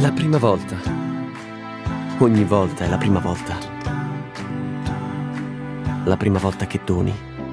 La prima volta. Ogni volta è la prima volta. La prima volta che doni.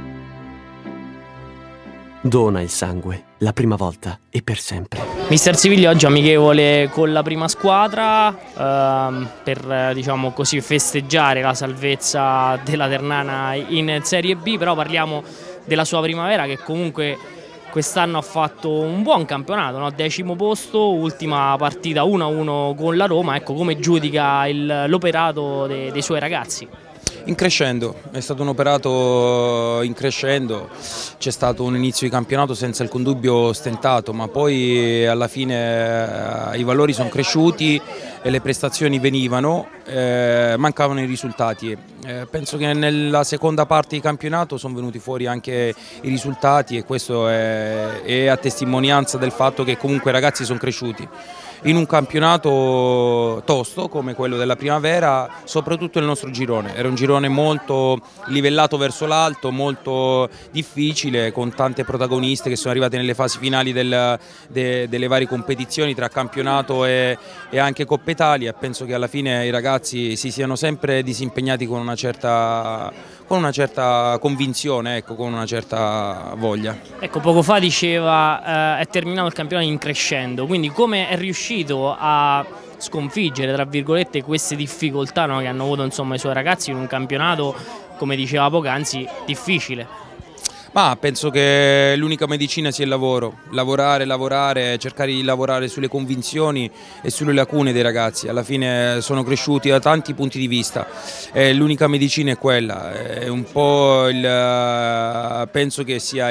Dona il sangue, la prima volta e per sempre. Mister Siviglia oggi amichevole con la prima squadra per diciamo così festeggiare la salvezza della Ternana in Serie B, però parliamo della sua primavera che comunque quest'anno ha fatto un buon campionato, no? 10° posto, ultima partita 1-1 con la Roma. Ecco, come giudica l'operato dei suoi ragazzi? In crescendo, è stato un operato in crescendo, c'è stato un inizio di campionato senza alcun dubbio stentato, ma poi alla fine i valori sono cresciuti e le prestazioni venivano, mancavano i risultati. Penso che nella seconda parte di campionato sono venuti fuori anche i risultati e questo è a testimonianza del fatto che comunque i ragazzi sono cresciuti. In un campionato tosto come quello della primavera, soprattutto il nostro girone, era un girone molto livellato verso l'alto, molto difficile, con tante protagoniste che sono arrivate nelle fasi finali delle varie competizioni tra campionato e anche Coppa Italia. Penso che alla fine i ragazzi si siano sempre disimpegnati con una certa convinzione, ecco, con una certa voglia. Ecco, poco fa diceva è terminato il campionato in crescendo, quindi come è riuscito a sconfiggere tra virgolette queste difficoltà, no, che hanno avuto insomma i suoi ragazzi in un campionato, come diceva poc'anzi, difficile? Ma penso che l'unica medicina sia il lavoro, lavorare, cercare di lavorare sulle convinzioni e sulle lacune dei ragazzi. Alla fine sono cresciuti da tanti punti di vista, l'unica medicina è quella, è un po' penso che sia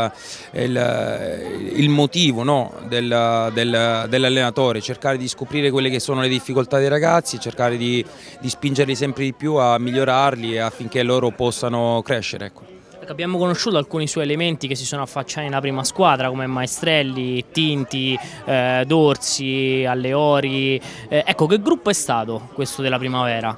il motivo, no, dell'allenatore, cercare di scoprire quelle che sono le difficoltà dei ragazzi, cercare di spingerli sempre di più a migliorarli affinché loro possano crescere. Ecco. Abbiamo conosciuto alcuni suoi elementi che si sono affacciati nella prima squadra come Maestrelli, Tinti, Dorsi, Alleori. Ecco, che gruppo è stato questo della primavera?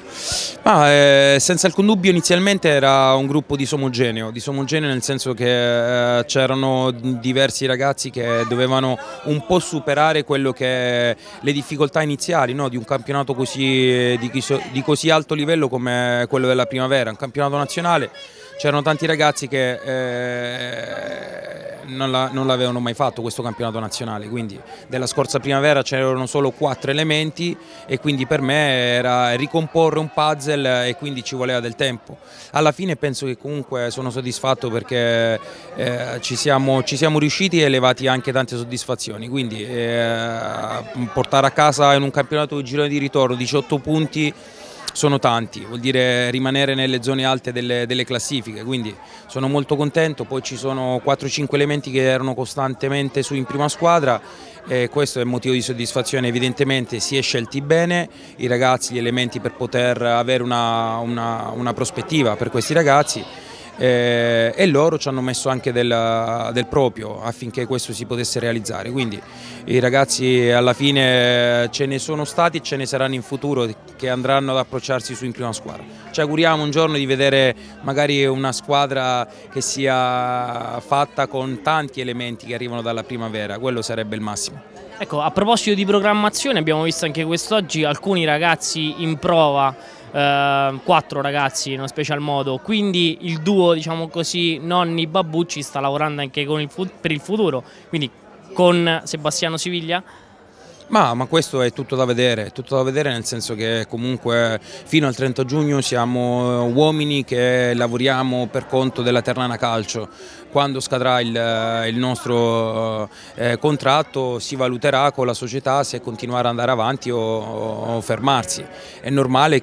Senza alcun dubbio inizialmente era un gruppo disomogeneo nel senso che c'erano diversi ragazzi che dovevano un po' superare quello che le difficoltà iniziali, no, di un campionato di così alto livello come quello della primavera, un campionato nazionale. C'erano tanti ragazzi che non l'avevano mai fatto questo campionato nazionale, quindi della scorsa primavera c'erano solo 4 elementi e quindi per me era ricomporre un puzzle e quindi ci voleva del tempo. Alla fine penso che comunque sono soddisfatto perché ci siamo riusciti e elevati anche tante soddisfazioni, quindi portare a casa in un campionato di girone di ritorno 18 punti sono tanti, vuol dire rimanere nelle zone alte delle classifiche, quindi sono molto contento. Poi ci sono 4-5 elementi che erano costantemente su in prima squadra e questo è motivo di soddisfazione. Evidentemente si è scelti bene i ragazzi, gli elementi per poter avere una prospettiva per questi ragazzi. E loro ci hanno messo anche del proprio affinché questo si potesse realizzare, quindi i ragazzi alla fine ce ne sono stati e ce ne saranno in futuro che andranno ad approcciarsi su in prima squadra. Ci auguriamo un giorno di vedere magari una squadra che sia fatta con tanti elementi che arrivano dalla primavera, quello sarebbe il massimo. Ecco, a proposito di programmazione, abbiamo visto anche quest'oggi alcuni ragazzi in prova, 4 ragazzi in uno special modo, quindi il duo, diciamo così, Nonni-Babbucci sta lavorando anche per il futuro, quindi con Sebastiano Siviglia? Ma questo è tutto da vedere nel senso che comunque fino al 30 giugno siamo uomini che lavoriamo per conto della Ternana Calcio. Quando scadrà il nostro contratto si valuterà con la società se continuare ad andare avanti o fermarsi. È normale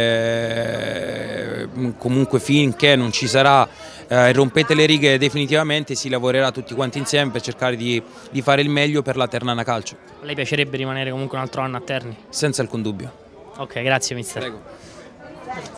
che comunque finché non ci sarà rompete le righe definitivamente si lavorerà tutti quanti insieme per cercare di fare il meglio per la Ternana Calcio. A lei piacerebbe rimanere comunque un altro anno a Terni? Senza alcun dubbio. Ok, grazie mister. Prego.